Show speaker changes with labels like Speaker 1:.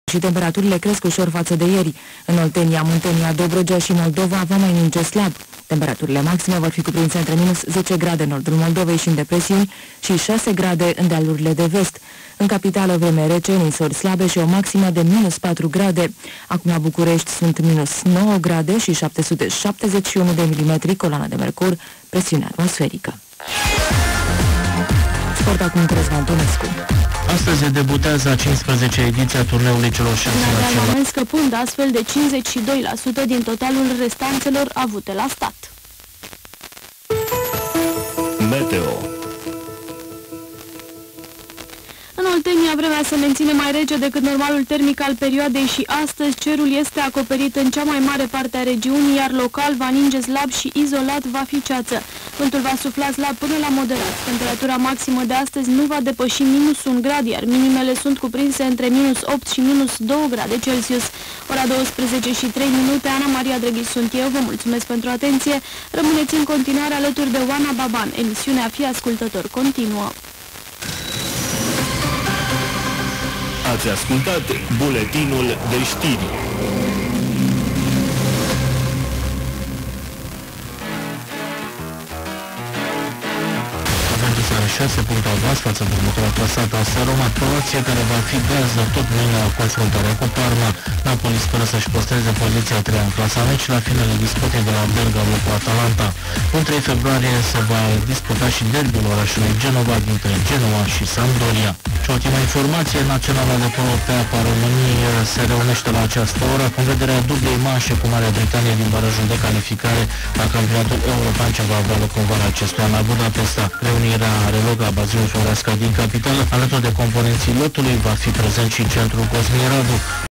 Speaker 1: Și temperaturile cresc ușor față de ieri. În Oltenia, Muntenia, Dobrogea și Moldova va mai ninge slab. Temperaturile maxime vor fi cuprinse între minus 10 grade în nordul Moldovei și în depresiuni și 6 grade în dealurile de vest. În capitală vreme rece, ninsori slabe și o maximă de minus 4 grade. Acum la București sunt minus 9 grade și 771 de milimetri, coloana de mercur, presiune atmosferică. Sport acum Cresvan Tonescu.
Speaker 2: Astăzi debutează a 15-a ediție a turneului celor 6 naționale,
Speaker 3: scăpând astfel de 52% din totalul restanțelor avute la stat.
Speaker 4: Meteo.
Speaker 3: În Oltenia vremea se menține mai rece decât normalul termic al perioadei și astăzi cerul este acoperit în cea mai mare parte a regiunii, iar local va ninge slab și izolat va fi ceață. Vântul va sufla slab până la moderat. Temperatura maximă de astăzi nu va depăși minus 1 grad, iar minimele sunt cuprinse între minus 8 și minus 2 grade Celsius. Ora 12 și 3 minute, Ana Maria Drăghiș sunt eu, vă mulțumesc pentru atenție. Rămâneți în continuare alături de Oana Baban. Emisiunea Fii Ascultător continuă.
Speaker 4: Ați ascultat buletinul de știri.
Speaker 2: Juventus are 6 puncte avans față de următoarea clasată a Roma, Croația, care va fi gază tot mâine la confruntarea cu Parma. Napoli speră să-și păstreze poziția 3 în clasament și la finele disputei de la Bergamo cu Atalanta. În 3 februarie se va disputa și derbiul orașului Genova dintre Genoa și Sampdoria. Și ultima informație, Naționala de polo pe apa României se reunește la această oră în vederea dublei manșe cu Marea Britanie din barajul de calificare la campionatul european ce va avea loc în vara acestui an la Budapesta. Reunirea are loc la bazinul Floreasca din capitală. Alături de componenții lotului va fi prezent și centrul Cosmin Radu.